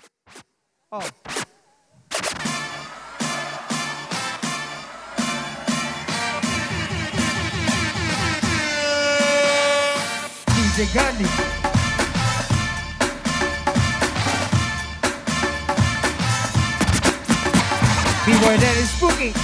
Oh. DJ Gandhi. B-boy Dennyspooky.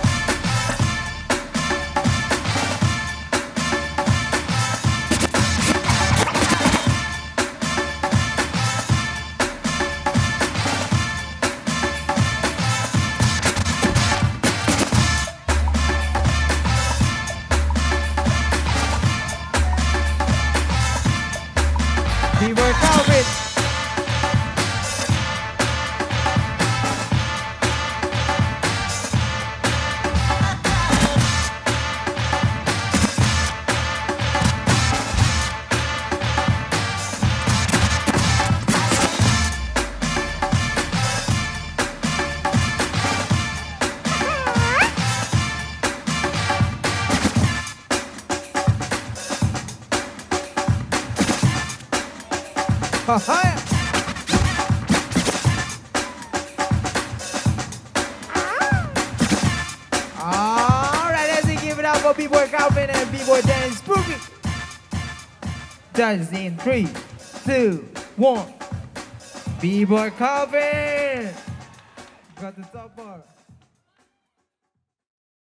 B-boy Calvin. Alright, let's give it up for B-boy Calvin and B-boy Dennyspooky. Judges in 3, 2, 1. B-boy Calvin got the top bar.